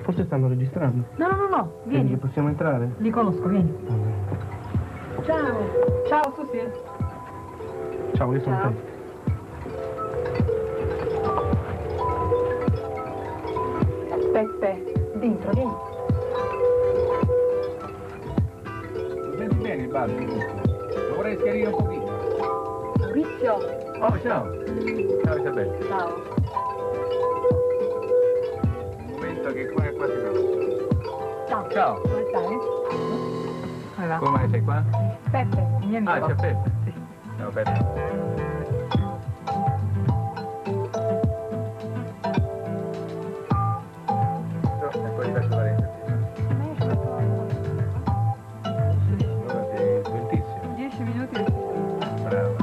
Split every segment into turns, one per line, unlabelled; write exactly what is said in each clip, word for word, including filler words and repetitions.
Forse stanno registrando.
No, no, no, no, vieni.
Quindi possiamo entrare?
Li conosco, vieni. Ciao. Ciao, Susi.
Ciao, io sono
Ciao.
te.
Peppe, dentro, vieni.
Senti bene il bar? Lo vorrei schiarire un pochino.
Maurizio.
Oh, ciao. Ciao Isabella.
Ciao.
Un momento che qua è quasi pronto.
Ciao.
Ciao.
Come stai? Come va?
Come mai sei qua?
Peppe, il mio amico.
Ah, c'è Peppe.
Sì.
Ciao Peppe. E poi ti faccio fare sveltissimo.
Dieci minuti.
Brava.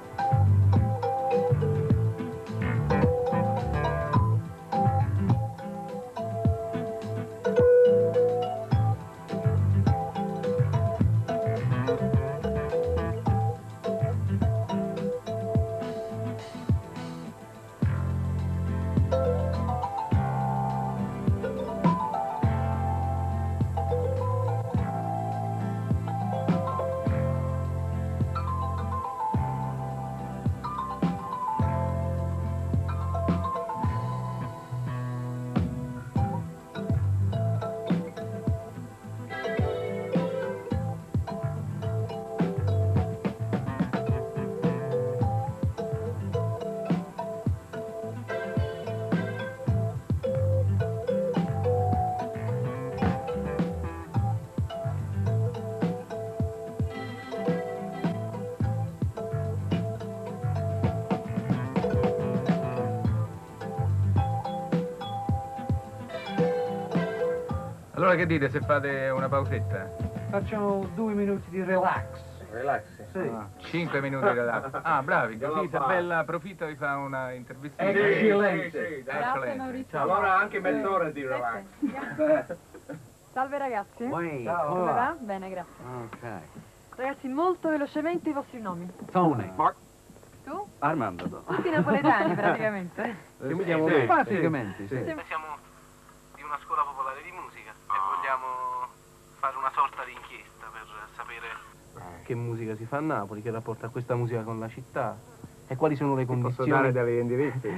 Allora che dite se fate una pausetta?
Facciamo due minuti di relax.
Relax?
Sì.
Ah, cinque minuti di relax. Ah, bravi, così Isabella approfitta vi fa una intervista.
Eccellente.
Sì, sì,
Grazie,
eccellente.
Maurizio.
Allora anche mezz'ora di relax.
Peppe. Salve ragazzi.
Uè,
Come
come
va?
va?
Bene, grazie.
Ok.
Ragazzi, molto velocemente i vostri nomi.
Tony.
Tu?
Armando.
Tutti napoletani praticamente.
Io mi chiamo
Sì,
Dave.
sì.
Praticamente, sì.
Sì.
Noi siamo di una scuola popolare di musica e vogliamo fare una sorta di inchiesta per sapere
Che musica si fa a Napoli, che rapporto ha questa musica con la città e quali sono le
Posso
condizioni
dare degli indirizzi?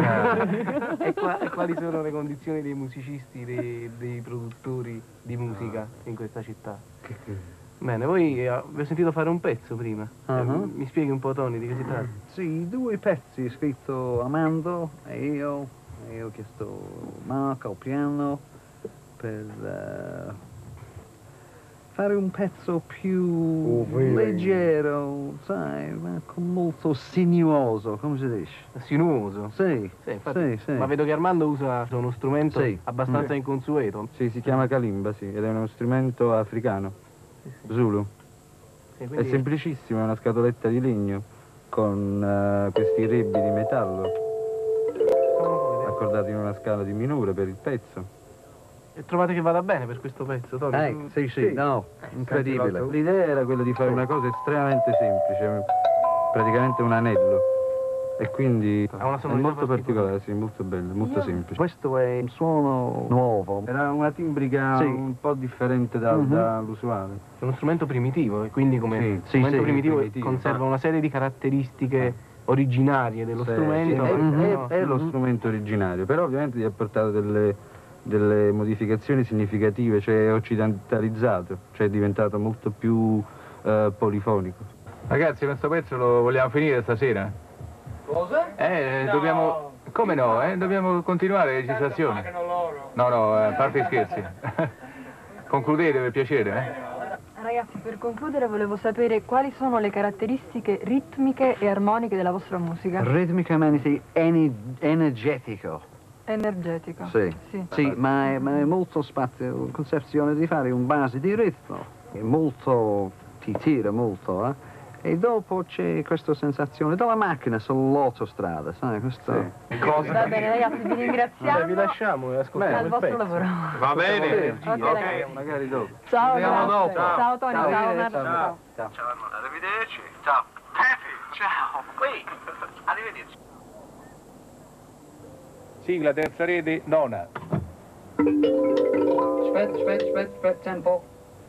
e, qua- e quali sono le condizioni dei musicisti, dei, dei produttori di musica in questa città. Bene, voi eh, vi ho sentito fare un pezzo prima. Eh,
Uh-huh.
mi spieghi un po', Tony, di che si tratta?
Sì, due pezzi scritto Armando e io. E ho chiesto Marco al piano per eh, fare un pezzo più leggero, sai, ma con molto sinuoso, come si dice?
Sinuoso.
Sì,
Sì, infatti,
sì, sì.
ma vedo che Armando usa uno strumento
Sì.
abbastanza
Mm.
inconsueto.
Sì, si chiama kalimba, sì, ed è uno strumento africano, Zulu.
Sì,
È
quindi-
semplicissimo, è una scatoletta di legno con eh, questi rebbi di metallo accordati in una scala di minore per il pezzo.
E trovate che vada bene per questo pezzo, Tony?
Eh,
Tu-
sì, sì, no, incredibile.
L'idea era quella di fare una cosa estremamente semplice, praticamente un anello. E quindi
Ha una
è
sonorità
molto
particolare.
particolare, sì, molto bello, molto
Io-
semplice.
Questo è un suono nuovo.
Era una timbrica
Sì.
un po' differente da-
Mhm.
dall'usuale.
È uno strumento primitivo e quindi come
Sì,
strumento
sì,
primitivo,
primitivo.
conserva una serie di caratteristiche originarie dello
Sì,
strumento.
sì, è,
ma-
è-
no.
è lo
Mhm.
strumento originario, però ovviamente gli ha portato delle, delle modificazioni significative, cioè è occidentalizzato, cioè è diventato molto più eh, polifonico.
Ragazzi, questo pezzo lo vogliamo finire stasera?
Cosa?
Eh,
No.
dobbiamo... Come no? Eh? Dobbiamo continuare le registrazioni.
Pagano loro.
No, no, a parte gli scherzi. Concludete per piacere, eh?
Ragazzi, per concludere volevo sapere quali sono le caratteristiche ritmiche e armoniche della vostra musica.
Ritmicamente ene- energetico.
Energetico.
Sì.
Sì.
Sì, ma è, ma è molto spazio, concezione di fare un base di ritmo. È molto, ti tira molto, eh? E dopo c'è questa sensazione della macchina sull'autostrada, sai, questo...
Va bene ragazzi, vi ringraziamo.
Vabbè, vi lasciamo e ascoltiamo
al
il
vostro
pezzo.
lavoro.
Va bene.
Ok, ragazzi.
Magari dopo.
Ciao,
vediamo
grazie.
dopo. Ciao.
Ciao Tony, ciao,
Ciao.
Marco.
Ciao.
Ciao.
ciao Armando, arrivederci. Ciao. Pepe, ciao. Qui. Arrivederci.
Sigla terza rete, nona.
aspetta, aspetta, aspetta, aspetta, tempo.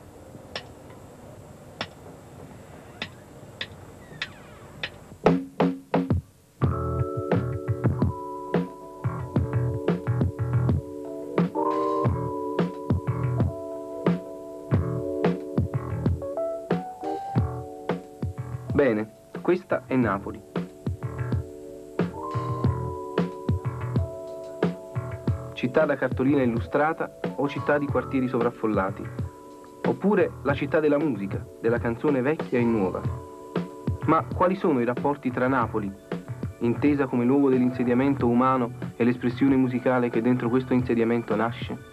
Bene, questa è Napoli. Città da cartolina illustrata o città di quartieri sovraffollati, oppure la città della musica, della canzone vecchia e nuova. Ma quali sono i rapporti tra Napoli, intesa come luogo dell'insediamento umano, e l'espressione musicale che dentro questo insediamento nasce?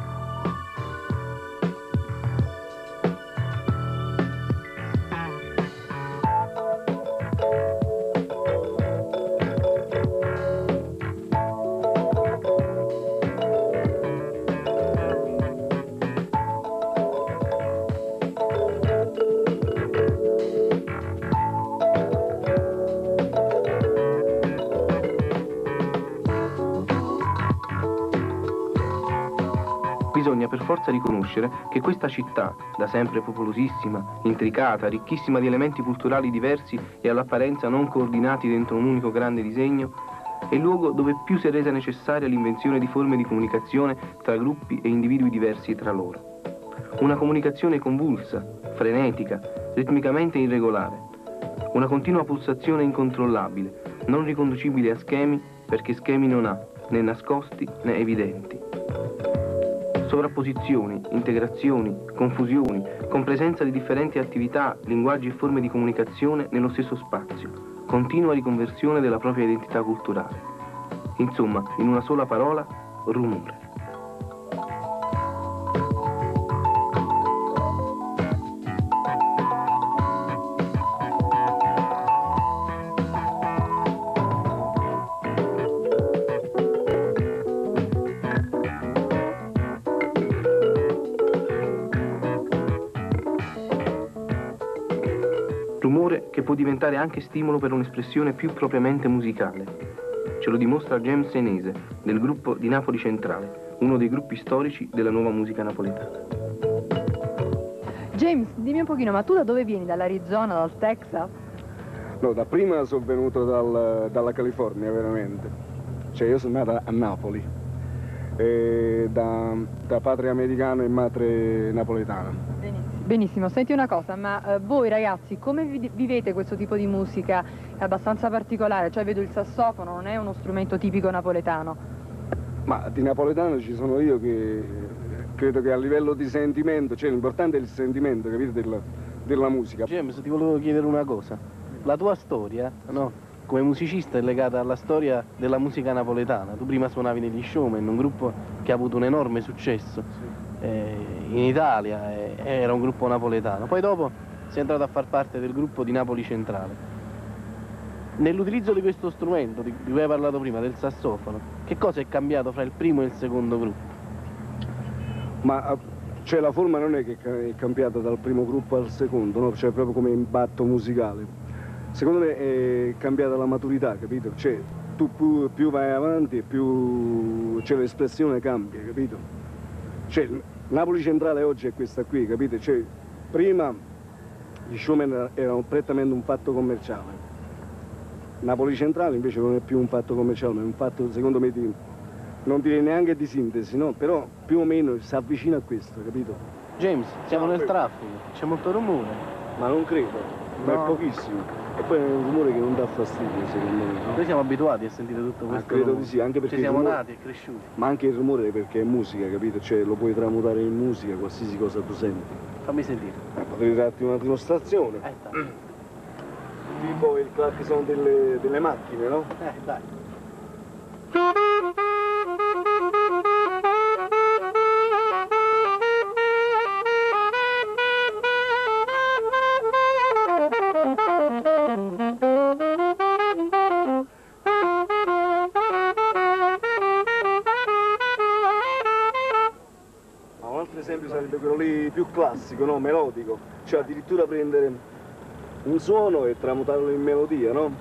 Bisogna per forza riconoscere che questa città, da sempre popolosissima, intricata, ricchissima di elementi culturali diversi e all'apparenza non coordinati dentro un unico grande disegno, è il luogo dove più si è resa necessaria l'invenzione di forme di comunicazione tra gruppi e individui diversi tra loro. Una comunicazione convulsa, frenetica, ritmicamente irregolare. Una continua pulsazione incontrollabile, non riconducibile a schemi perché schemi non ha, né nascosti né evidenti. Sovrapposizioni, integrazioni, confusioni, con presenza di differenti attività, linguaggi e forme di comunicazione nello stesso spazio, continua riconversione della propria identità culturale. Insomma, in una sola parola, rumore. Rumore che può diventare anche stimolo per un'espressione più propriamente musicale. Ce lo dimostra James Senese, del gruppo di Napoli Centrale, uno dei gruppi storici della nuova musica napoletana.
James, dimmi un pochino, ma tu da dove vieni? Dall'Arizona, dal Texas?
No, da prima sono venuto dal, dalla California, veramente. Cioè, io sono nato a Napoli, e da, da padre americano e madre napoletana.
Benissimo, senti una cosa, ma eh, voi ragazzi come vi vivete questo tipo di musica? È abbastanza particolare, cioè vedo il sassofono, non è uno strumento tipico napoletano.
Ma di napoletano ci sono io che credo che a livello di sentimento, cioè l'importante è il sentimento, capite, della, della musica.
James, ti volevo chiedere una cosa. La tua storia, no, come musicista è legata alla storia della musica napoletana. Tu prima suonavi negli Showman, un gruppo che ha avuto un enorme successo. Sì. In Italia, era un gruppo napoletano, poi dopo sei entrato a far parte del gruppo di Napoli Centrale. Nell'utilizzo di questo strumento di cui hai parlato prima, del sassofono, che cosa è cambiato fra il primo e il secondo gruppo?
Ma cioè, la forma non è che è cambiata dal primo gruppo al secondo, no? Cioè proprio come impatto musicale. Secondo me è cambiata la maturità, capito? Cioè tu più, più vai avanti e più cioè, l'espressione cambia, capito? Cioè, Napoli Centrale oggi è questa qui, capite? Cioè, prima gli Showman erano prettamente un fatto commerciale. Napoli Centrale invece non è più un fatto commerciale, ma è un fatto, secondo me, di, non direi neanche di sintesi, no? Però più o meno si avvicina a questo, capito?
James, siamo nel traffico, c'è molto rumore.
Ma non credo, ma no. È pochissimo. E poi è un rumore che non dà fastidio, secondo me. No?
Noi siamo abituati a sentire tutto questo.
Ma credo
rumore.
di sì, anche perché
ci siamo
rumore...
nati e cresciuti.
Ma anche il rumore perché è musica, capito? Cioè lo puoi tramutare in musica, qualsiasi cosa tu senti.
Fammi sentire.
Eh, potrei darti una dimostrazione.
Eh, dai.
Tipo il clacson delle, delle macchine, no?
Eh, dai.
Un altro esempio sarebbe quello lì più classico, no? Melodico, cioè addirittura prendere un suono e tramutarlo in melodia, no?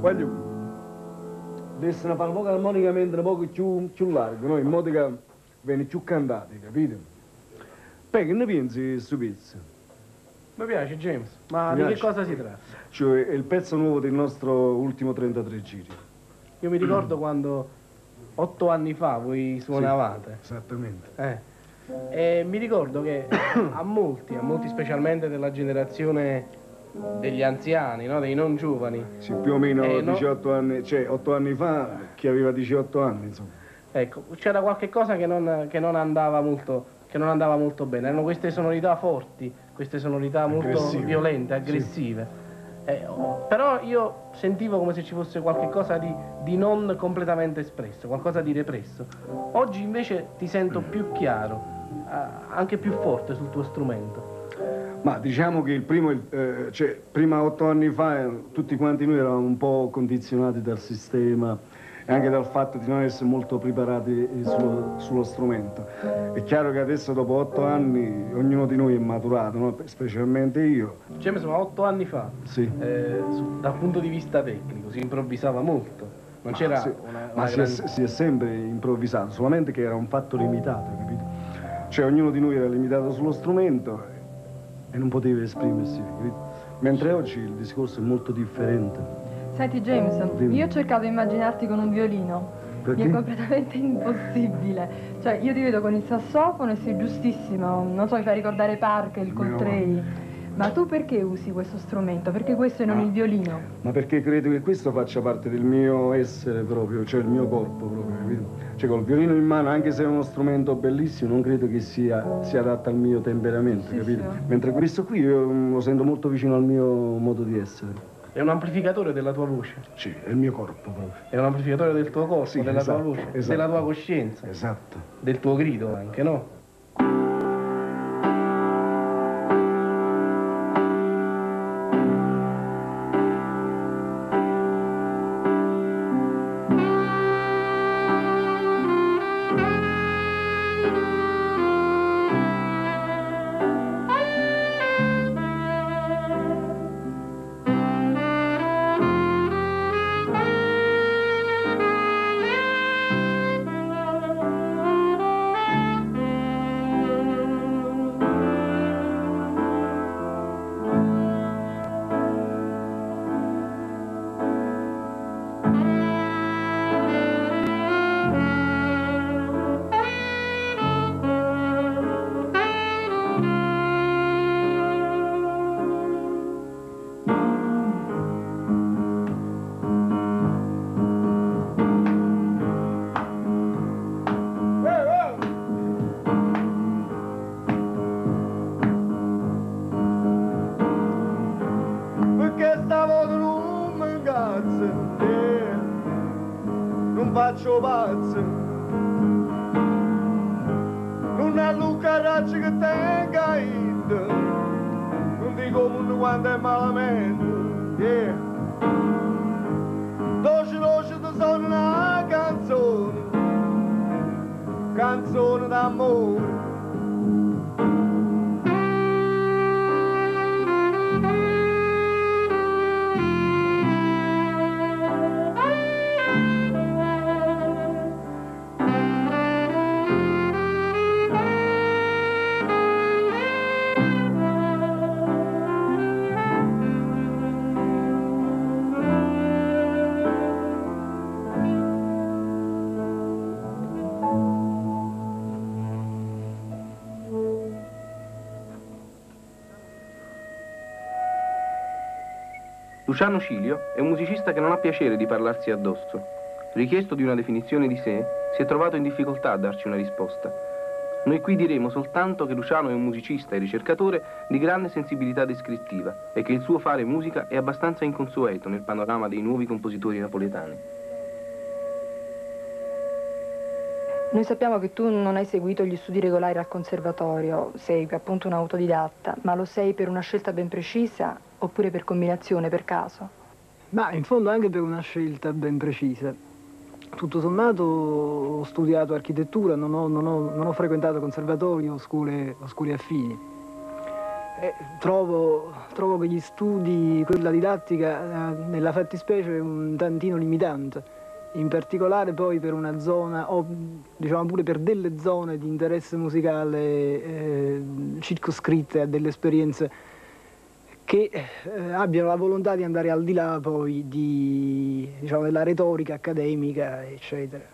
voglio, dovessero fare un po' armonicamente un po' più, più largo, no? In modo che viene più cantati, capito? Poi che ne pensi di questo pezzo?
Mi piace, James, ma
Mi
di
piace.
che cosa si tratta?
Cioè, è il pezzo nuovo del nostro ultimo trentatré giri.
Io mi ricordo quando otto anni fa voi suonavate.
Sì, esattamente.
Eh. E mi ricordo che a molti, a molti specialmente della generazione degli anziani, no? Dei non giovani.
Sì, più o meno
Eh, no?
diciotto anni, cioè otto anni fa, chi aveva diciotto anni, insomma.
Ecco, c'era qualche cosa che non, che non andava molto, che non andava molto bene. Erano queste sonorità forti, queste sonorità molto
Aggressive.
violente, aggressive. Eh, oh, però io sentivo come se ci fosse qualche cosa di, di non completamente espresso, qualcosa di represso. Oggi invece ti sento più chiaro, eh, anche più forte sul tuo strumento.
Ma diciamo che il primo, eh, cioè, prima otto anni fa eh, tutti quanti noi eravamo un po' condizionati dal sistema e anche dal fatto di non essere molto preparati eh, sullo, sullo strumento. È chiaro che adesso dopo otto anni ognuno di noi è maturato, no? Specialmente io.
James, ma otto anni fa,
Sì.
eh, su- dal punto di vista tecnico, si improvvisava molto. Non
Ma
c'era
sì,
una, una
ma si è,
grande-
si è sempre improvvisato, solamente che era un fatto limitato, capito? Cioè ognuno di noi era limitato sullo strumento e non poteva esprimersi, capito? Mentre oggi il discorso è molto differente.
Senti James,
Dimmi.
io ho cercato di immaginarti con un violino.
Perché?
Mi è completamente impossibile. Cioè, io ti vedo con il sassofono e sei giustissimo. Non so, mi fai ricordare Parker, il
Meno
Coltrane. Ma tu perché usi questo strumento? Perché questo e non
Ah.
il violino?
Ma perché credo che questo faccia parte del mio essere proprio, cioè il mio corpo proprio, capito? Cioè col violino in mano, anche se è uno strumento bellissimo, non credo che sia, sia adatto al mio temperamento,
Sì,
capito?
sì.
Mentre questo qui io lo sento molto vicino al mio modo di essere.
È un amplificatore della tua voce,
Sì, è il mio corpo proprio.
è un amplificatore del tuo corpo,
Sì,
della
esatto,
tua voce,
esatto.
della tua coscienza,
Esatto.
del tuo grido anche, no?
Perché stavolta non mi incazzo, eh, non faccio pazzo, non è luccaraccio che tenga in, non dico mondo quando è malamente, yeah. Dolce dolce ti sono una canzone, canzone d'amore.
Luciano Cilio è un musicista che non ha piacere di parlarsi addosso. Richiesto di una definizione di sé, si è trovato in difficoltà a darci una risposta. Noi qui diremo soltanto che Luciano è un musicista e ricercatore di grande sensibilità descrittiva e che il suo fare musica è abbastanza inconsueto nel panorama dei nuovi compositori napoletani.
Noi sappiamo che tu non hai seguito gli studi regolari al conservatorio, sei appunto un autodidatta, ma lo sei per una scelta ben precisa oppure per combinazione, per caso?
Ma in fondo anche per una scelta ben precisa. Tutto sommato ho studiato architettura, non ho, non ho, non ho frequentato conservatorio o scuole, o scuole affini. Eh, trovo, trovo che gli studi, quella didattica, eh, nella fattispecie è un tantino limitante, in particolare poi per una zona, o diciamo pure per delle zone di interesse musicale eh, circoscritte a delle esperienze che eh, abbiano la volontà di andare al di là poi di, diciamo, della retorica accademica, eccetera.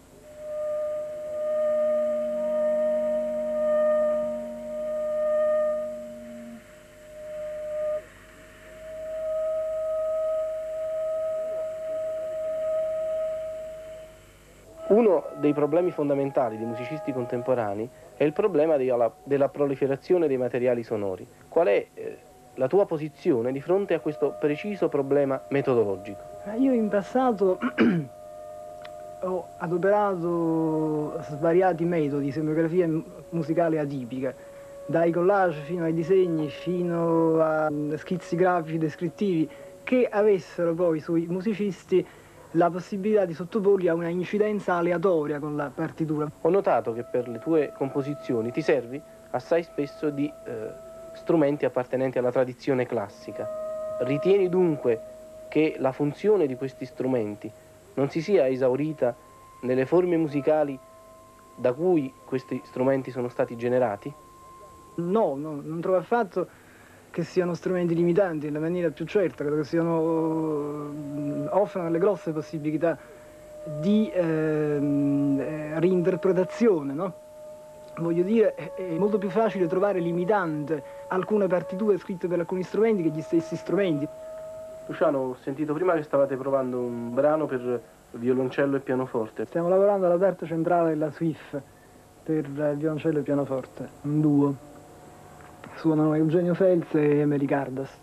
Uno dei problemi fondamentali dei musicisti contemporanei è il problema della, della proliferazione dei materiali sonori. Qual è eh, la tua posizione di fronte a questo preciso problema metodologico?
Io in passato ho adoperato svariati metodi, semografia musicale atipica, dai collage fino ai disegni, fino a schizzi grafici descrittivi, che avessero poi sui musicisti la possibilità di sottoporli a una incidenza aleatoria con la partitura.
Ho notato che per le tue composizioni ti servi assai spesso di eh, strumenti appartenenti alla tradizione classica. Ritieni dunque che la funzione di questi strumenti non si sia esaurita nelle forme musicali da cui questi strumenti sono stati generati?
No, no, non trovo affatto che siano strumenti limitanti, nella maniera più certa, credo che siano, offrano delle grosse possibilità di eh, reinterpretazione, no? Voglio dire, è molto più facile trovare limitante alcune partiture scritte per alcuni strumenti che gli stessi strumenti.
Luciano, ho sentito prima che stavate provando un brano per violoncello e pianoforte.
Stiamo lavorando alla parte centrale della Swift per violoncello e pianoforte, un duo. Suonano Eugenio Fels e Emery Cardas.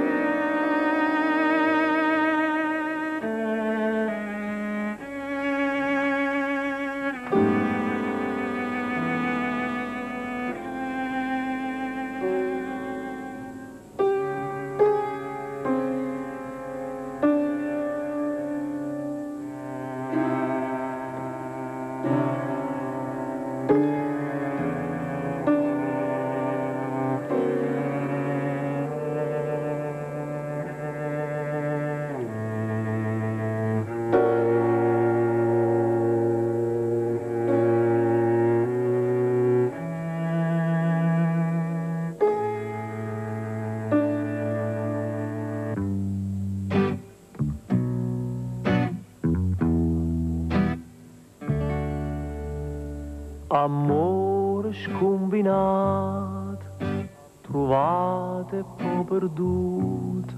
Amore scombinato, trovato e poi perduto,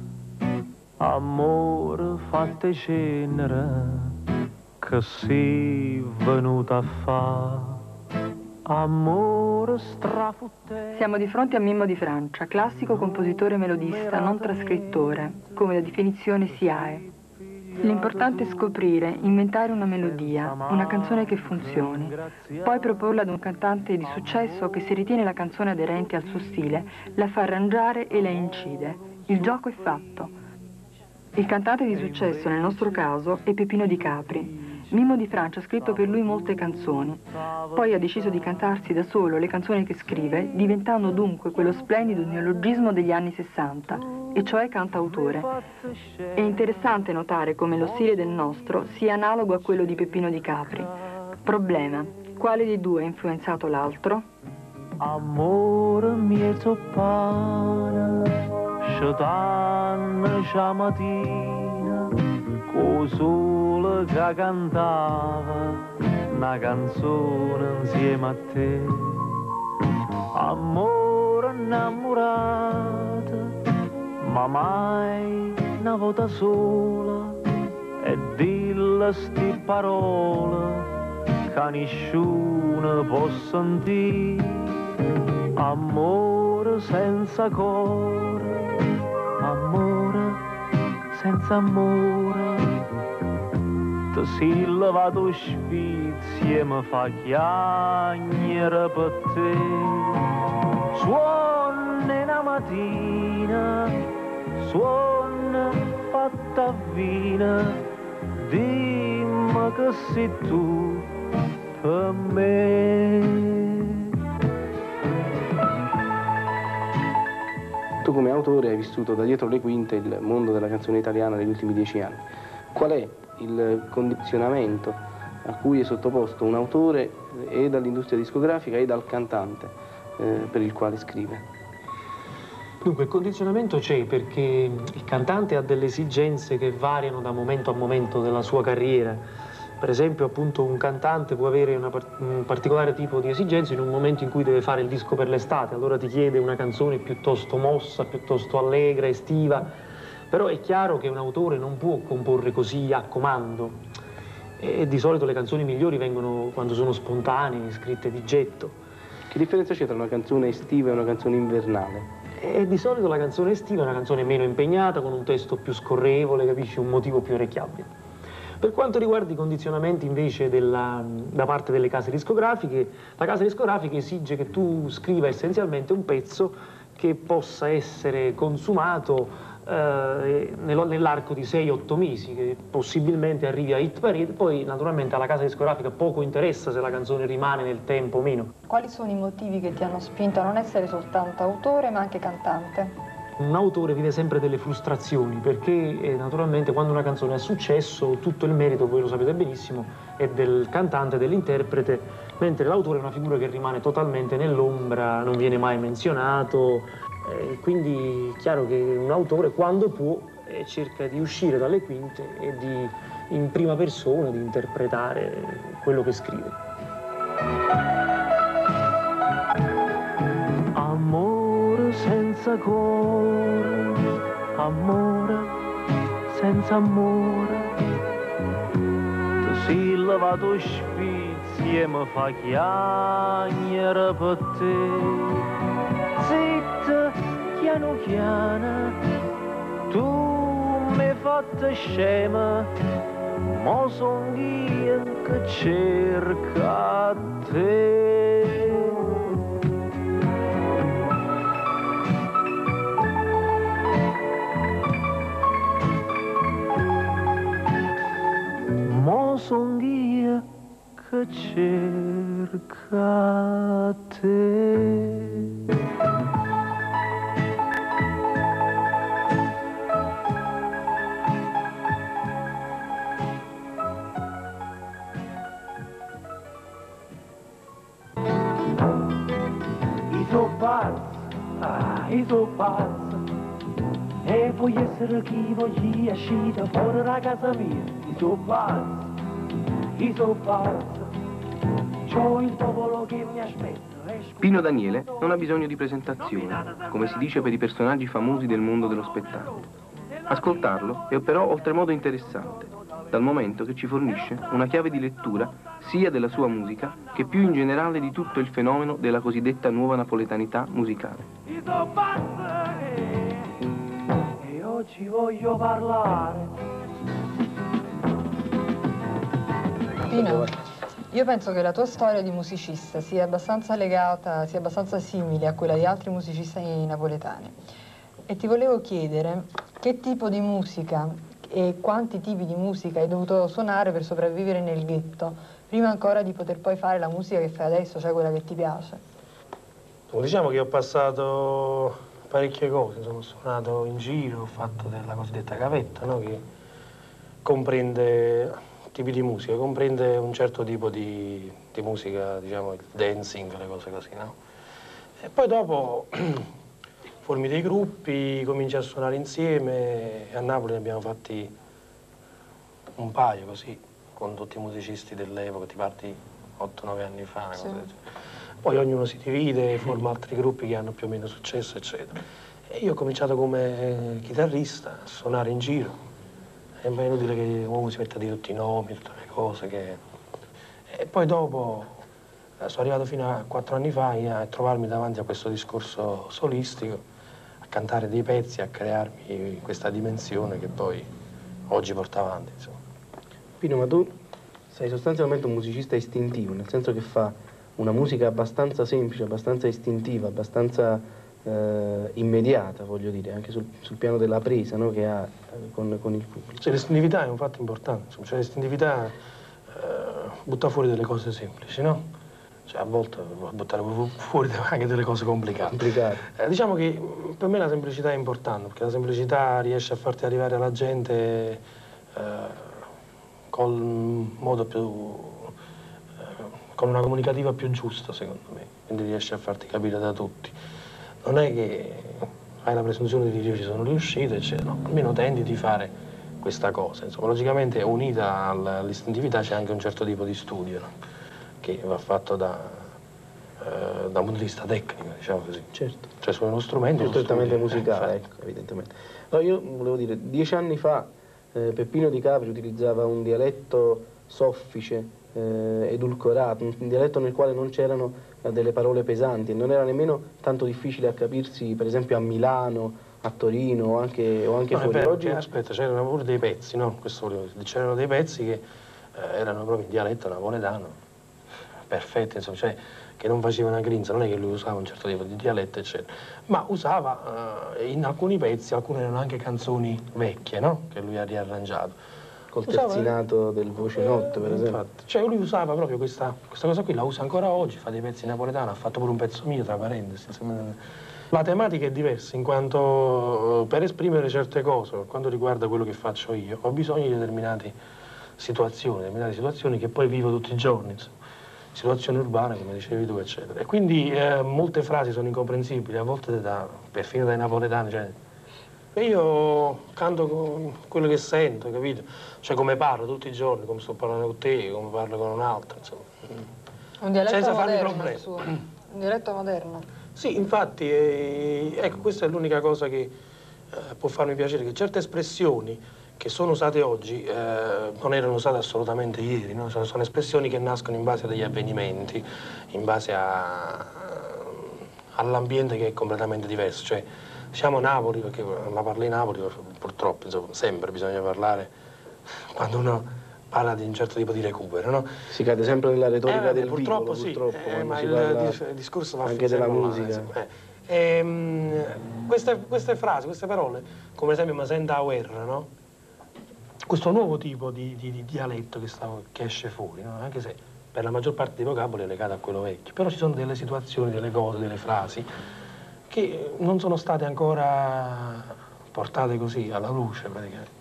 amore fatte cenere, che sei venuto a fa, amore strafottè.
Siamo di fronte a Mimmo di Francia, classico compositore melodista, non trascrittore, come la definizione si ha. L'importante è scoprire, inventare una melodia, una canzone che funzioni, poi proporla ad un cantante di successo che, se ritiene la canzone aderente al suo stile, la fa arrangiare e la incide. Il gioco è fatto. Il cantante di successo, nel nostro caso, è Peppino Di Capri. Mimmo di Francia ha scritto per lui molte canzoni, poi ha deciso di cantarsi da solo le canzoni che scrive, diventando dunque quello splendido neologismo degli anni sessanta, e cioè cantautore. È interessante notare come lo stile del nostro sia analogo a quello di Peppino Di Capri. Problema: quale dei due ha influenzato l'altro?
Amore mio zoppana, scetanna c'è mattina, co sole che cantava una canzone insieme a te. Amore innamorato, ma mai una volta sola, e dille sti parole che nessuno può sentire. Amore senza cuore, amore senza amore, ti sei levato sfizi e mi fa chiagnere per te. Suona una mattina, suona fatta vina, dimmi che sei tu per me.
tu come autore hai vissuto da dietro le quinte il mondo della canzone italiana negli ultimi dieci anni. Qual è il condizionamento a cui è sottoposto un autore e dall'industria discografica e dal cantante eh, per il quale scrive?
Dunque, il condizionamento c'è perché il cantante ha delle esigenze che variano da momento a momento della sua carriera. Per esempio, appunto, un cantante può avere una, un particolare tipo di esigenze in un momento in cui deve fare il disco per l'estate, allora ti chiede una canzone piuttosto mossa, piuttosto allegra, estiva, però è chiaro che un autore non può comporre così a comando e di solito le canzoni migliori vengono quando sono spontanee, scritte di getto.
Che differenza c'è tra una canzone estiva e una canzone invernale?
E di solito la canzone estiva è una canzone meno impegnata, con un testo più scorrevole, capisci, un motivo più orecchiabile. Per quanto riguarda i condizionamenti invece della, da parte delle case discografiche, la casa discografica esige che tu scriva essenzialmente un pezzo che possa essere consumato eh, nell'arco di sei otto mesi, che possibilmente arrivi a hit parade, poi naturalmente alla casa discografica poco interessa se la canzone rimane nel tempo o meno.
Quali sono i motivi che ti hanno spinto a non essere soltanto autore ma anche cantante?
Un autore vive sempre delle frustrazioni perché eh, naturalmente quando una canzone ha successo tutto il merito, voi lo sapete benissimo, è del cantante, dell'interprete, mentre l'autore è una figura che rimane totalmente nell'ombra, non viene mai menzionato, eh, quindi è chiaro che un autore quando può eh, cerca di uscire dalle quinte e di in prima persona di interpretare quello che scrive.
Amore senza cuore, amore senza amore, tu sei lavato sfizi e mi fa chiagnere per te. Zitta, piano piano, tu mi hai fatto scema, ma son io che cerca te. Ma son io che cerca te. Io pazzo, ah, io pazzo, e puoi essere chi voglio uscire fuori da casa mia. Io pazzo, io pazzo, c'ho il popolo che mi aspetta.
Pino Daniele non ha bisogno di presentazione, come si dice per i personaggi famosi del mondo dello spettacolo. Ascoltarlo è però oltremodo interessante, dal momento che ci fornisce una chiave di lettura sia della sua musica che più in generale di tutto il fenomeno della cosiddetta nuova napoletanità musicale.
Io pazzo, e oggi voglio parlare.
Pino, io penso che la tua storia di musicista sia abbastanza legata, sia abbastanza simile a quella di altri musicisti napoletani. E ti volevo chiedere che tipo di musica e quanti tipi di musica hai dovuto suonare per sopravvivere nel ghetto, prima ancora di poter poi fare la musica che fai adesso, cioè quella che ti piace.
Diciamo che ho passato parecchie cose, insomma, ho suonato in giro, ho fatto della cosiddetta gavetta, no? Che comprende tipi di musica, comprende un certo tipo di, di musica, diciamo, il dancing, le cose così, no? E poi dopo formi dei gruppi, cominci a suonare insieme, e a Napoli ne abbiamo fatti un paio così, con tutti i musicisti dell'epoca, ti parti otto nove anni fa, una
Sì.
cosa del genere. Poi ognuno si divide, forma altri gruppi che hanno più o meno successo, eccetera. E io ho cominciato come chitarrista a suonare in giro. È inutile che uno si metta di tutti i nomi, tutte le cose che... E poi dopo sono arrivato fino a quattro anni fa a trovarmi davanti a questo discorso solistico, a cantare dei pezzi, a crearmi questa dimensione che poi oggi porto avanti, insomma.
Pino, ma tu sei sostanzialmente un musicista istintivo, nel senso che fa una musica abbastanza semplice, abbastanza istintiva, abbastanza eh, immediata, voglio dire, anche sul, sul piano della presa, no, che ha eh, con, con il pubblico.
Cioè, l'istintività è un fatto importante, insomma, cioè l'istintività eh, butta fuori delle cose semplici, no?
cioè a volte a buttare fuori anche delle cose complicate.
Complicate.
Eh, diciamo che per me la semplicità è importante, perché la semplicità riesce a farti arrivare alla gente eh, col modo più, eh, con una comunicativa più giusta, secondo me, quindi riesce a farti capire da tutti. Non è che hai la presunzione di dire ci sono riuscito, eccetera, no, almeno tenti di fare questa cosa. Insomma, logicamente unita all'istintività c'è anche un certo tipo di studio, no? Che va fatto da, eh, da un punto di vista tecnico, diciamo così.
Certo.
Cioè su uno strumento...
Più strettamente musicale,
eh,
ecco, evidentemente. No, io volevo dire, dieci anni fa eh, Peppino Di Capri utilizzava un dialetto soffice, eh, edulcorato, un dialetto nel quale non c'erano eh, delle parole pesanti, e non era nemmeno tanto difficile a capirsi, per esempio a Milano, a Torino o anche, o anche
no,
fuori.
È vero,
Oggi...
aspetta, c'erano pure dei pezzi, no? Questo volevo dire. C'erano dei pezzi che eh, erano proprio in dialetto napoletano, perfetti, insomma, cioè che non facevano una grinza, non è che lui usava un certo tipo di dialetto, eccetera, ma usava eh, in alcuni pezzi, alcune erano anche canzoni vecchie, no? Che lui ha riarrangiato.
Col
usava,
terzinato del Voce Notte, per esempio.
Infatti, cioè lui usava proprio questa, questa cosa qui, la usa ancora oggi, fa dei pezzi napoletani, ha fatto pure un pezzo mio, tra parentesi. Insomma. La tematica è diversa, in quanto per esprimere certe cose, per quanto riguarda quello che faccio io, ho bisogno di determinate situazioni, determinate situazioni che poi vivo tutti i giorni, insomma. Situazioni urbane, come dicevi tu, eccetera. E quindi eh, molte frasi sono incomprensibili, a volte da, perfino dai napoletani, cioè, io canto con quello che sento, capito? Cioè come parlo tutti i giorni, come sto parlando con te, come parlo con un altro, insomma.
Un dialetto
senza farmi
moderno,
problemi.
il suo. Un dialetto moderno.
Sì, infatti, eh, ecco, questa è l'unica cosa che eh, può farmi piacere, che certe espressioni che sono usate oggi eh, non erano usate assolutamente ieri, no? sono, sono espressioni che nascono in base a degli avvenimenti, in base all'ambiente che è completamente diverso. Cioè, siamo a Napoli, perché la parla in Napoli, purtroppo, insomma, sempre bisogna parlare quando uno parla di un certo tipo di recupero, no?
Si cade sempre nella retorica
eh,
del
purtroppo
vicolo,
sì,
purtroppo,
eh, ma il, il discorso va
anche della
sempre
musica.
là, eh. ehm, queste, queste frasi, queste parole, come ad esempio "ma senta a guerra", no? Questo nuovo tipo di, di, di dialetto che, sta, che esce fuori, no? Anche se per la maggior parte dei vocaboli è legato a quello vecchio, però ci sono delle situazioni, delle cose, delle frasi che non sono state ancora portate così alla luce, praticamente.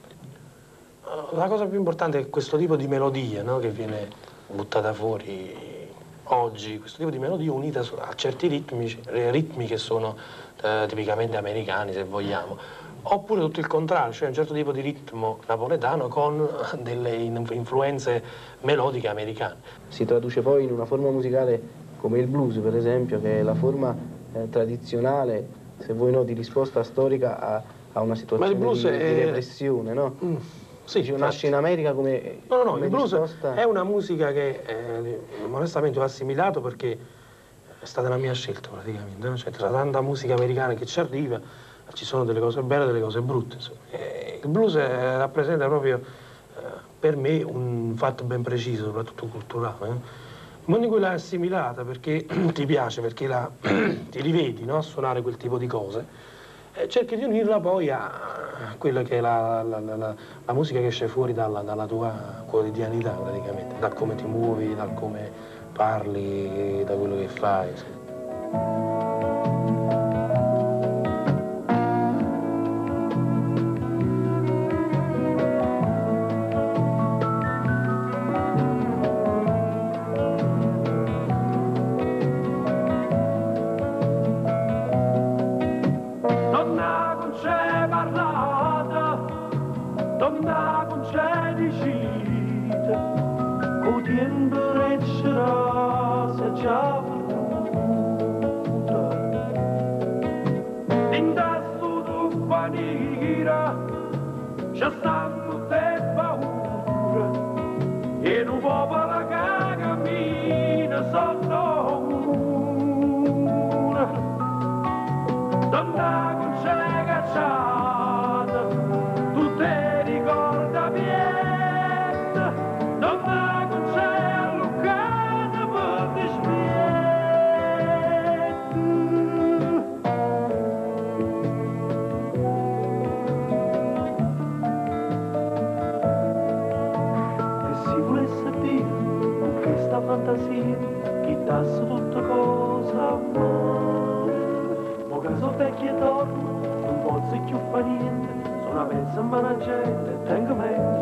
La cosa più importante è questo tipo di melodia, no? Che viene buttata fuori oggi, questo tipo di melodia unita a certi ritmi, ritmi che sono eh, tipicamente americani, se vogliamo, oppure tutto il contrario, cioè un certo tipo di ritmo napoletano con delle influenze melodiche americane.
Si traduce poi in una forma musicale come il blues, per esempio, che è la forma eh, tradizionale, se vuoi no, di risposta storica a, a una situazione di,
è...
di repressione, no?
Mm. Sì,
cioè, nasce in America come
No, no, no,
come
il blues
risposta...
è una musica che eh, onestamente ho assimilato perché è stata una mia scelta praticamente, no? Cioè, tra tanta musica americana che ci arriva, ci sono delle cose belle e delle cose brutte. Eh, il blues è, rappresenta proprio eh, per me un fatto ben preciso, soprattutto culturale. Eh? Il modo in cui l'hai assimilata perché ti piace, perché la, ti rivedi, no? A suonare quel tipo di cose, e cerchi di unirla poi a quella che è la, la, la, la, la musica che esce fuori dalla, dalla tua quotidianità praticamente, da come ti muovi, da come parli, da quello che fai. Sì.
chittasse tutte cose amore. Mo che sono vecchio e dormo, non posso più fare niente, sono una pezza in gente e tengo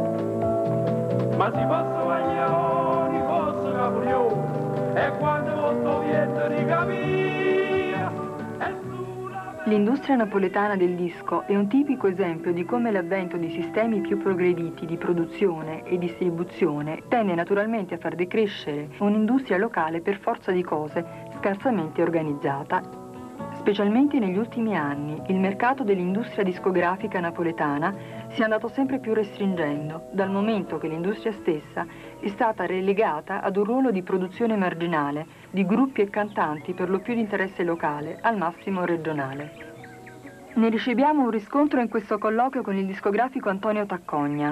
mente. Ma si passa guaglioni, posso caprione, e quando molto viento di capire.
L'industria napoletana del disco è un tipico esempio di come l'avvento di sistemi più progrediti di produzione e distribuzione tende naturalmente a far decrescere un'industria locale per forza di cose scarsamente organizzata. Specialmente negli ultimi anni, il mercato dell'industria discografica napoletana si è andato sempre più restringendo, dal momento che l'industria stessa è stata relegata ad un ruolo di produzione marginale di gruppi e cantanti per lo più di interesse locale, al massimo regionale. Ne riceviamo un riscontro in questo colloquio con il discografico Antonio Taccogna.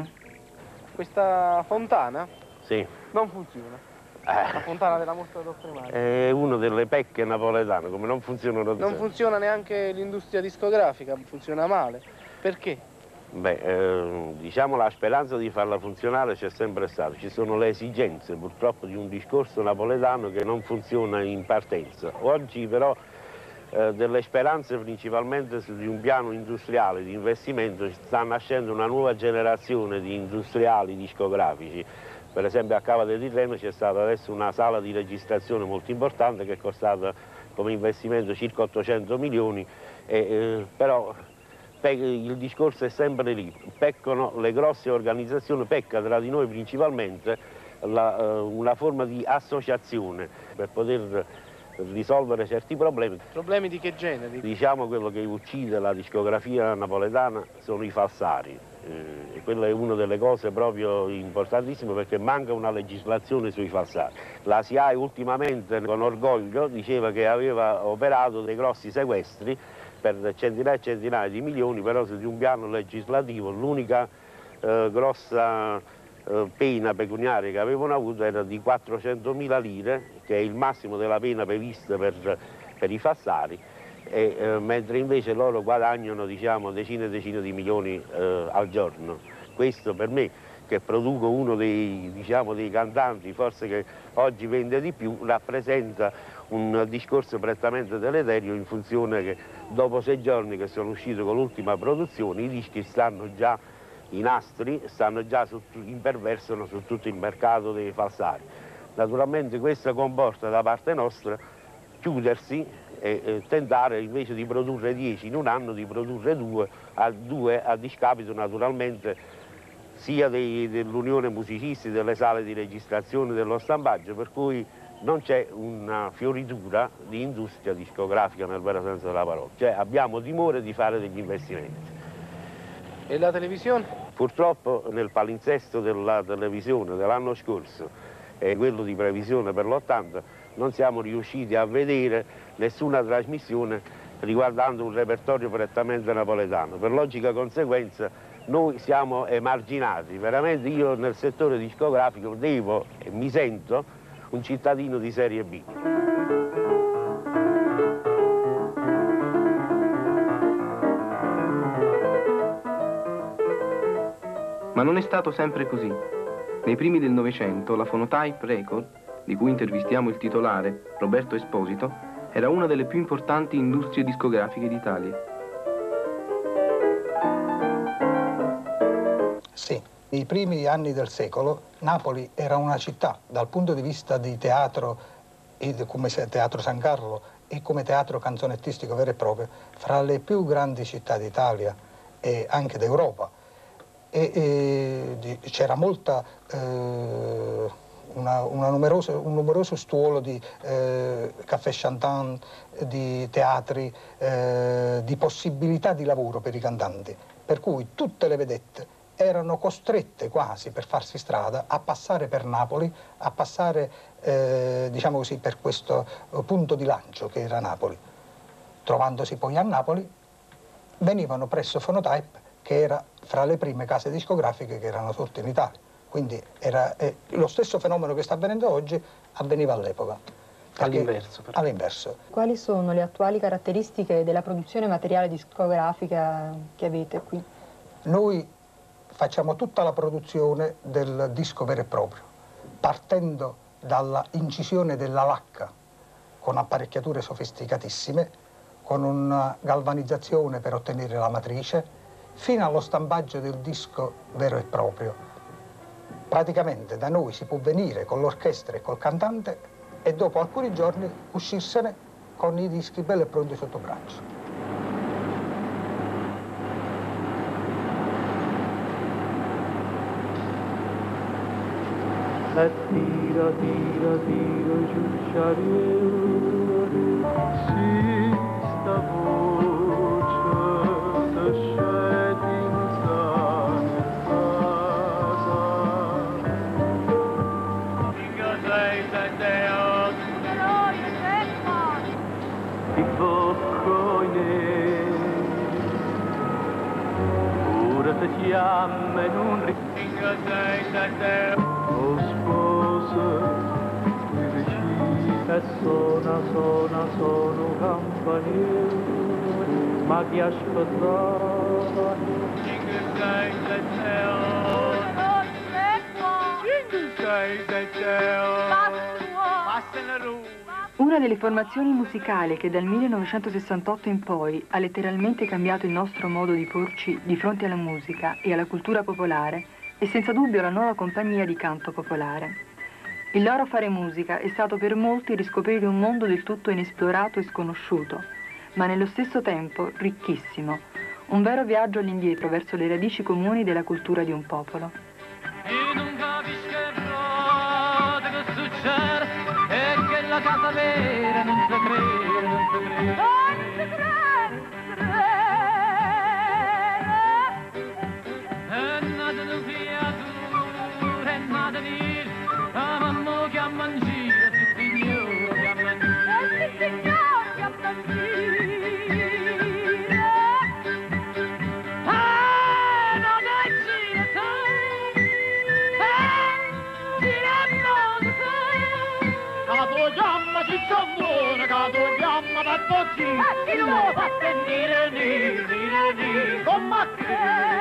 Questa fontana
Sì.
non funziona. La fontana della mostra dottorale.
È una delle pecche napoletane, come non funzionano
Non funziona neanche l'industria discografica, funziona male. Perché?
Beh, eh, diciamo la speranza di farla funzionare c'è sempre stata. Ci sono le esigenze purtroppo di un discorso napoletano che non funziona in partenza. Oggi però eh, delle speranze principalmente su di un piano industriale di investimento sta nascendo una nuova generazione di industriali discografici. Per esempio a Cava del Tirreno c'è stata adesso una sala di registrazione molto importante che è costata come investimento circa ottocento milioni, e, eh, però il discorso è sempre lì, peccano le grosse organizzazioni, pecca tra di noi principalmente la, eh, una forma di associazione per poter risolvere certi problemi.
Problemi di che genere?
Diciamo quello che uccide la discografia napoletana sono i falsari. Eh, e quella è una delle cose proprio importantissime perché manca una legislazione sui falsari. La S I A E ultimamente con orgoglio diceva che aveva operato dei grossi sequestri per centinaia e centinaia di milioni, però su di un piano legislativo l'unica eh, grossa eh, pena pecuniaria che avevano avuto era di quattrocentomila lire, che è il massimo della pena prevista per, per i falsari. E, eh, mentre invece loro guadagnano diciamo, decine e decine di milioni eh, al giorno. Questo per me, che produco uno dei, diciamo, dei cantanti forse che oggi vende di più, rappresenta un discorso prettamente deleterio in funzione che dopo sei giorni che sono uscito con l'ultima produzione i dischi stanno già, i nastri stanno già su, imperversano su tutto il mercato dei falsari. Naturalmente questo comporta da parte nostra chiudersi e eh, tentare invece di produrre dieci in un anno di produrre due a, due a discapito naturalmente sia dell'Unione Musicisti, delle sale di registrazione, dello stampaggio, per cui non c'è una fioritura di industria discografica nel vero senso della parola, cioè abbiamo timore di fare degli investimenti.
E la televisione?
Purtroppo nel palinsesto della televisione dell'anno scorso e quello di previsione per l'ottanta non siamo riusciti a vedere nessuna trasmissione riguardando un repertorio prettamente napoletano. Per logica conseguenza noi siamo emarginati, veramente io nel settore discografico devo e mi sento un cittadino di serie B.
Ma non è stato sempre così. Nei primi del Novecento la Phonotype Record, di cui intervistiamo il titolare, Roberto Esposito, era una delle più importanti industrie discografiche d'Italia.
Sì, nei primi anni del secolo Napoli era una città dal punto di vista di teatro, come Teatro San Carlo e come teatro canzonettistico vero e proprio, fra le più grandi città d'Italia e anche d'Europa. E, e c'era molta... Eh, Una, una numeroso, un numeroso stuolo di eh, caffè chantant, di teatri, eh, di possibilità di lavoro per i cantanti, per cui tutte le vedette erano costrette quasi per farsi strada a passare per Napoli, a passare eh, diciamo così, per questo punto di lancio che era Napoli. Trovandosi poi a Napoli venivano presso Phonotype, che era fra le prime case discografiche che erano sorte in Italia. Quindi era eh, lo stesso fenomeno che sta avvenendo oggi avveniva all'epoca.
All'inverso.
All'inverso.
Quali sono le attuali caratteristiche della produzione materiale discografica che avete qui?
Noi facciamo tutta la produzione del disco vero e proprio, partendo dalla incisione della lacca con apparecchiature sofisticatissime, con una galvanizzazione per ottenere la matrice, fino allo stampaggio del disco vero e proprio. Praticamente da noi si può venire con l'orchestra e col cantante e dopo alcuni giorni uscirsene con i dischi belli e pronti sotto braccio.
E tira, tira, tira giù il chariot, si sta voce, se sceti in sana casa. Inga sei sette otto, di bocco in ora ti chiama in un ri... Inga sei sette otto, e sona, sona, sono campaniere, ma chi aspettava? Cinque, sei, sette, otto, cinque, sei, sette, otto.
Una delle formazioni musicali che dal millenovecentosessantotto in poi ha letteralmente cambiato il nostro modo di porci di fronte alla musica e alla cultura popolare è senza dubbio la nuova compagnia di canto popolare. Il loro fare musica è stato per molti riscoprire un mondo del tutto inesplorato e sconosciuto, ma nello stesso tempo ricchissimo, un vero viaggio all'indietro verso le radici comuni della cultura di un popolo.
E non capisci che cosa che succede, e che la casa vera non si crede, non si crede. Non si crede, non si crede. È nata una fiatura, è nata lì. Ah, mamma chiama in giro, si signore chiama in giro, si signore chiama in giro. Ah, non è giro, sai, eh, giremmo, sai. La tua chiama ci sta buona, la tua chiama da bottino, e chi lo fa sentire, nire, nire, nire, come che?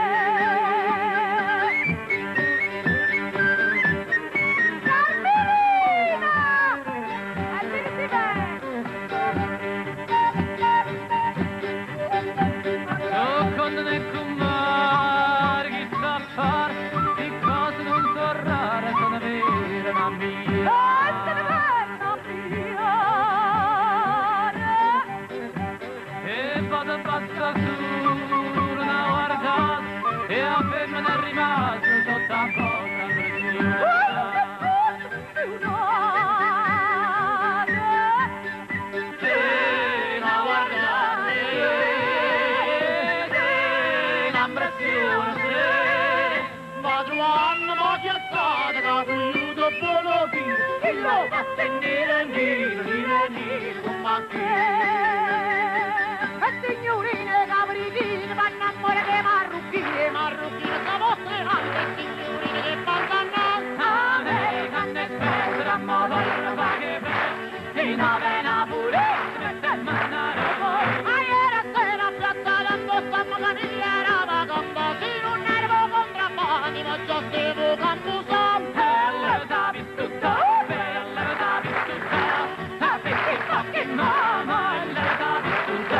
Signorine, capritine, vanno a morire le marrucchine, marrucchine, savotte, le signorine che parlano a me, canne spessere, a modo di fare che si navena pure, si mette il mannare poi. Ma ieri sera piazzata in posta a Maganigliera, ma con così un nervo contrabbando, ma già devo campusam, e l'era vissuta, e l'era vissuta, e perché fucking mama, e l'era vissuta.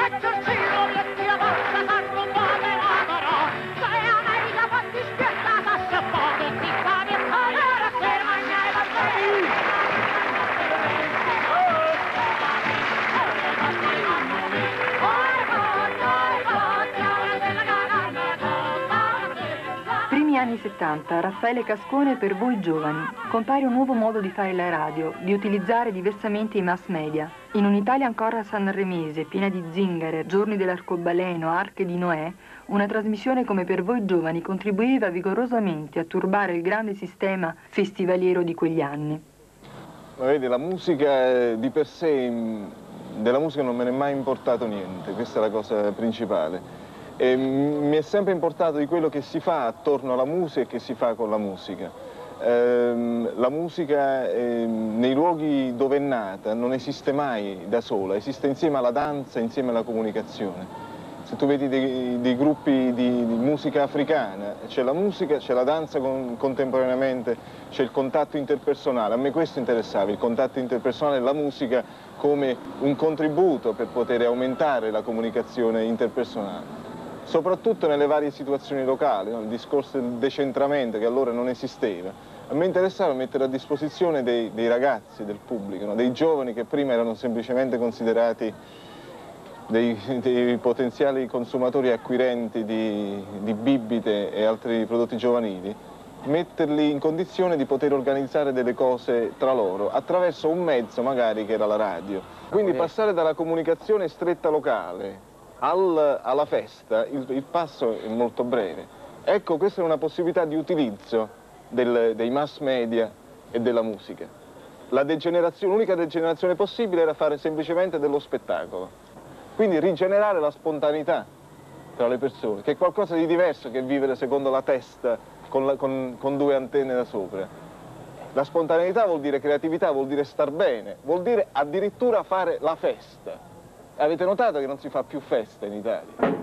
Anni settanta, Raffaele Cascone per voi giovani. Compare un nuovo modo di fare la radio, di utilizzare diversamente i mass media. In un'Italia ancora sanremese, piena di zingare, giorni dell'arcobaleno, arche di Noè, una trasmissione come per voi giovani contribuiva vigorosamente a turbare il grande sistema festivaliero di quegli anni.
Ma vedi, la musica di per sé, della musica non me ne è mai importato niente, questa è la cosa principale. E mi è sempre importato di quello che si fa attorno alla musica e che si fa con la musica. Ehm, la musica ehm, nei luoghi dove è nata non esiste mai da sola, esiste insieme alla danza, insieme alla comunicazione. se tu vedi dei, dei gruppi di, di musica africana, c'è la musica, c'è la danza con, contemporaneamente, c'è il contatto interpersonale. A me questo interessava, il contatto interpersonale e la musica come un contributo per poter aumentare la comunicazione interpersonale. Soprattutto nelle varie situazioni locali, no? Il discorso del decentramento che allora non esisteva. A me interessava mettere a disposizione dei, dei ragazzi, del pubblico, no? Dei giovani che prima erano semplicemente considerati dei, dei potenziali consumatori acquirenti di, di bibite e altri prodotti giovanili, metterli in condizione di poter organizzare delle cose tra loro attraverso un mezzo magari che era la radio. Quindi passare dalla comunicazione stretta locale al, alla festa, il, il passo è molto breve. Ecco, questa è una possibilità di utilizzo del, dei mass media e della musica. La degenerazione, l'unica degenerazione possibile era fare semplicemente dello spettacolo. Quindi rigenerare la spontaneità tra le persone, che è qualcosa di diverso che vivere secondo la testa con, la, con, con due antenne da sopra. La spontaneità vuol dire creatività, vuol dire star bene, vuol dire addirittura fare la festa. Avete notato che non si fa più festa in Italia?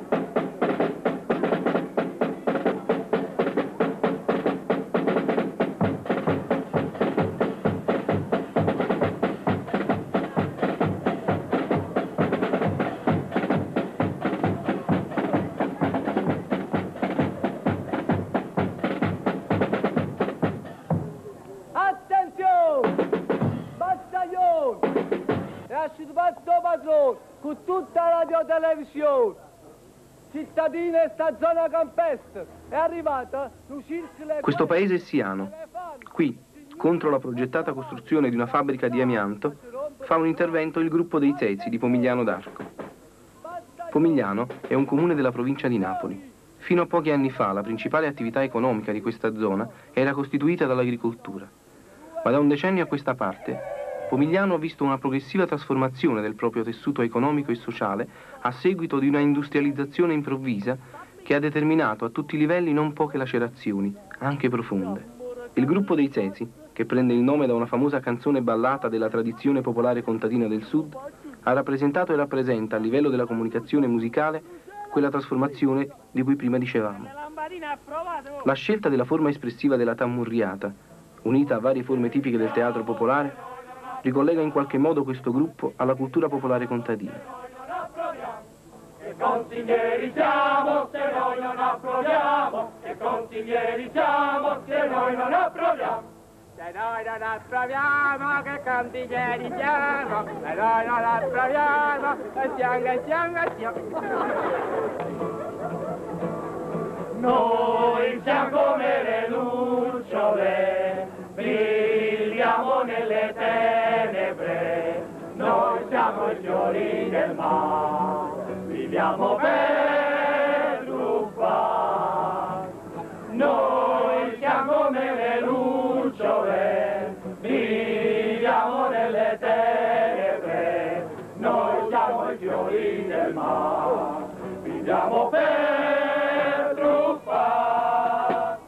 Con tutta la radiotelevisione, cittadini e sta zona campestre, è arrivata l'uscirsi.
Questo paese è Siano. Qui, contro la progettata costruzione di una fabbrica di amianto, fa un intervento il gruppo dei Zezi di Pomigliano d'Arco. Pomigliano è un comune della provincia di Napoli. Fino a pochi anni fa la principale attività economica di questa zona era costituita dall'agricoltura. Ma da un decennio a questa parte Pomigliano ha visto una progressiva trasformazione del proprio tessuto economico e sociale a seguito di una industrializzazione improvvisa che ha determinato a tutti i livelli non poche lacerazioni, anche profonde. Il gruppo dei Zezi, che prende il nome da una famosa canzone ballata della tradizione popolare contadina del Sud, ha rappresentato e rappresenta a livello della comunicazione musicale quella trasformazione di cui prima dicevamo. La scelta della forma espressiva della tammurriata, unita a varie forme tipiche del teatro popolare, ricollega in qualche modo questo gruppo alla cultura popolare contadina.
Che consiglieri siamo se noi non approviamo, che consiglieri siamo se noi non approviamo. Se noi non approviamo, che consiglieri siamo, se noi non approviamo, e siamo, e siamo, e siamo. Noi siamo come le lucciole, viviamo nelle tenebre, noi siamo i fiori del mare, viviamo per truffare. Noi siamo come le lucciole, viviamo nelle tenebre, noi siamo i fiori del mare, viviamo per truffare.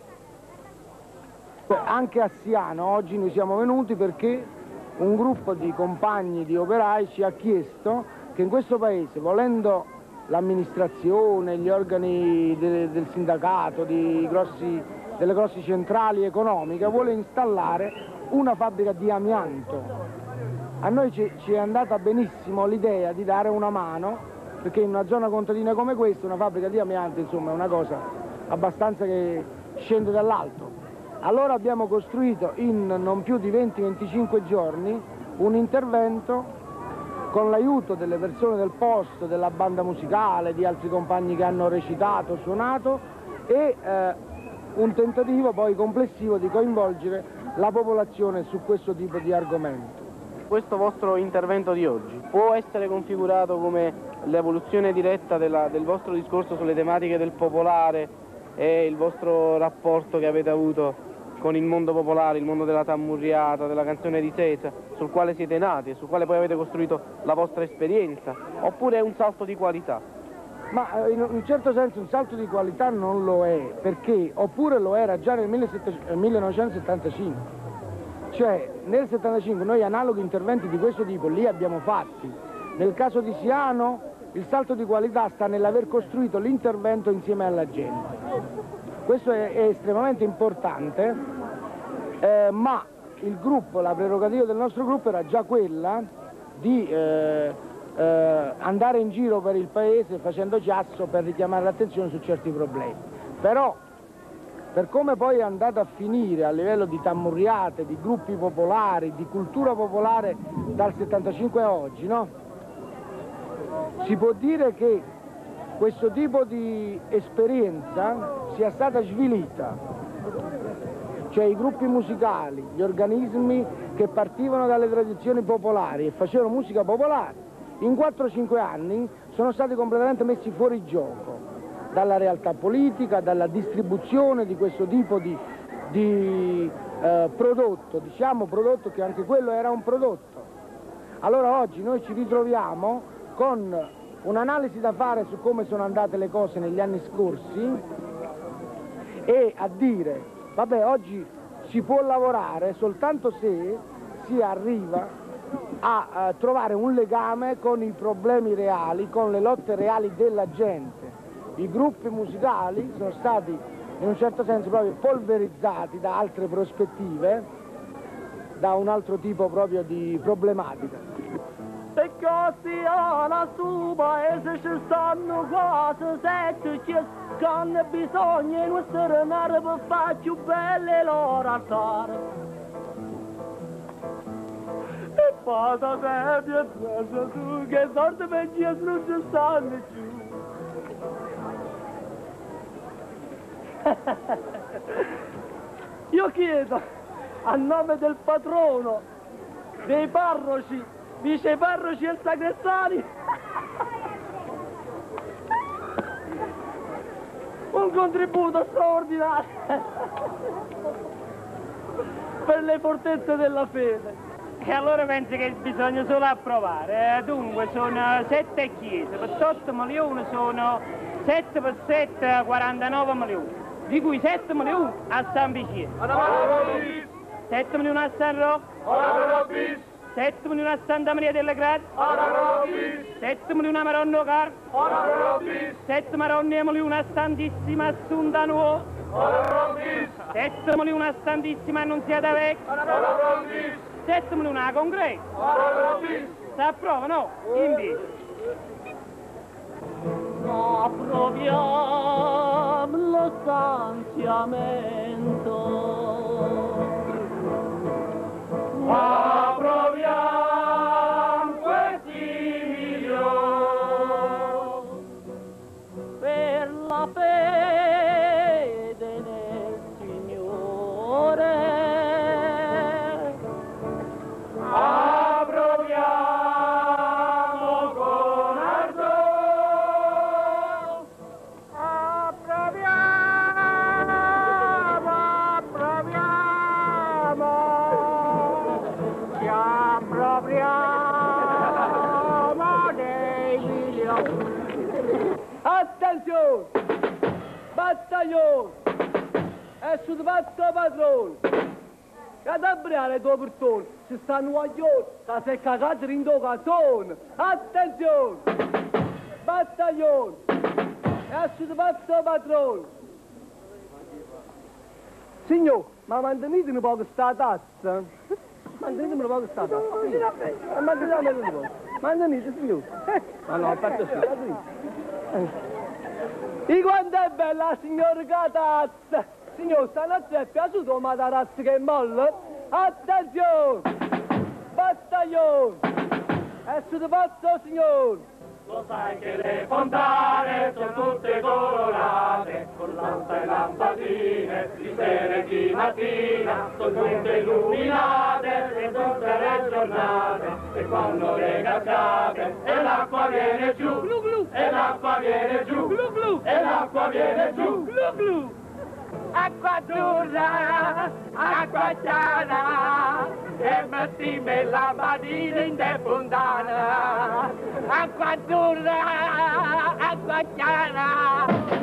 Anche a Siano oggi noi siamo venuti perché un gruppo di compagni, di operai ci ha chiesto che in questo paese, volendo l'amministrazione, gli organi de, del sindacato, di grossi, delle grosse centrali economiche, vuole installare una fabbrica di amianto. A noi ci, ci è andata benissimo l'idea di dare una mano, perché in una zona contadina come questa una fabbrica di amianto insomma è una cosa abbastanza che scende dall'alto. Allora abbiamo costruito in non più di venti venticinque giorni un intervento con l'aiuto delle persone del posto, della banda musicale, di altri compagni che hanno recitato, suonato e eh, un tentativo poi complessivo di coinvolgere la popolazione su questo tipo di argomento.
Questo vostro intervento di oggi può essere configurato come l'evoluzione diretta della, del vostro discorso sulle tematiche del popolare e il vostro rapporto che avete avuto con il mondo popolare, il mondo della tammurriata, della canzone di Sesa, sul quale siete nati e sul quale poi avete costruito la vostra esperienza, oppure è un salto di qualità?
Ma in un certo senso un salto di qualità non lo è, perché oppure lo era già nel millenovecentosettantacinque. Cioè nel settantacinque noi analoghi interventi di questo tipo li abbiamo fatti. Nel caso di Siano il salto di qualità sta nell'aver costruito l'intervento insieme alla gente. Questo è, è estremamente importante, eh, ma il gruppo, la prerogativa del nostro gruppo era già quella di eh, eh, andare in giro per il paese facendo chiasso per richiamare l'attenzione su certi problemi. Però, per come poi è andato a finire a livello di tammurriate, di gruppi popolari, di cultura popolare dal settantacinque a oggi, no? Si può dire che questo tipo di esperienza sia stata svilita. Cioè i gruppi musicali, gli organismi che partivano dalle tradizioni popolari e facevano musica popolare, in quattro cinque anni sono stati completamente messi fuori gioco dalla realtà politica, dalla distribuzione di questo tipo di, di eh, prodotto, diciamo prodotto che anche quello era un prodotto. Allora oggi noi ci ritroviamo con un'analisi da fare su come sono andate le cose negli anni scorsi e a dire vabbè, oggi si può lavorare soltanto se si arriva a, a trovare un legame con i problemi reali, con le lotte reali della gente. I gruppi musicali sono stati in un certo senso proprio polverizzati da altre prospettive, da un altro tipo proprio di problematica.
Perché a sto paese ci stanno quasi sette che hanno bisogno di nostra renare per fare più belle loro altare. E passa sempre e pensa tu che sorte per Gesù non ci stanno giù. Io chiedo a nome del patrono, dei parroci, vice parroci e sacrestani un contributo straordinario per le fortezze della fede.
E allora penso che bisogna solo approvare. Eh, dunque sono sette chiese, per otto milioni sono sette per sette, quarantanove milioni, di cui sette milioni a San Vicino, sette milioni a San Rocco, sette milioni a Santa Maria delle Grazie, sette milioni a Maronno Car, sette milioni a Santissima Assunta Nuova, sette milioni a Santissima Annunziata Vecchia, sette milioni a Congresso. Si approva, no? Invece.
Approviamo lo stanziamento. Approviamo questi milioni per la fede nel Signore. Approviamo con ardore. Approviamo, approviamo. Ci appropriamo dei milioni. Attenzione! Battaglione! È sul fatto padrone! Cadabriare due persone! Si stanno a giorno! Sta se cagate in do cantone! Attenzione! Battaglione! È sul fatto padrone! Signor, ma mantenete un po' questa tazza? Mantenete un po' questa tazza? Mantenete un po'. Mantenete, signor. Ma no, a parte sì. E quanto è bella la signora Catazza! Signor, stanotte è piaciuto ma da razza che è molle? Attenzione! Battaglione! È sul fatto, signor! Lo sai che le fontane sono tutte colorate, con lampa e lampadine, di sera e di mattina, sono tutte illuminate per tutte le giornate, e quando le cascate, e l'acqua viene giù, glu glu, e l'acqua viene giù, glu glu, e l'acqua viene giù, glu glu. Acqua azzurra, acqua chiara, e mettimi la lampadina in de fontana. Acqua azzurra, acqua chiara,